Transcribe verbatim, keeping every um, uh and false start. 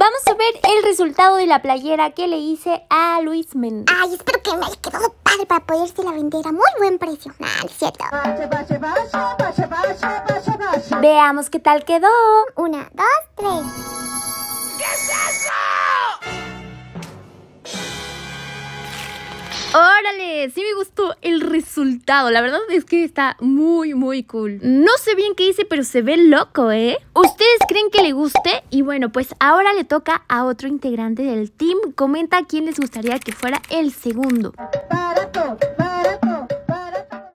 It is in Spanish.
vamos a ver el resultado de la playera que le hice a Luis Méndez. Ay, espero que me haya quedado padre para podérsela vender a muy buen precio. Nah, no es cierto. Veamos qué tal quedó. Una, dos, tres. ¿Qué es eso? ¡Órale! Sí me gustó el resultado. La verdad es que está muy, muy cool. No sé bien qué hice, pero se ve loco, ¿eh? ¿Ustedes creen que le guste? Y bueno, pues ahora le toca a otro integrante del team. Comenta a quién les gustaría que fuera el segundo.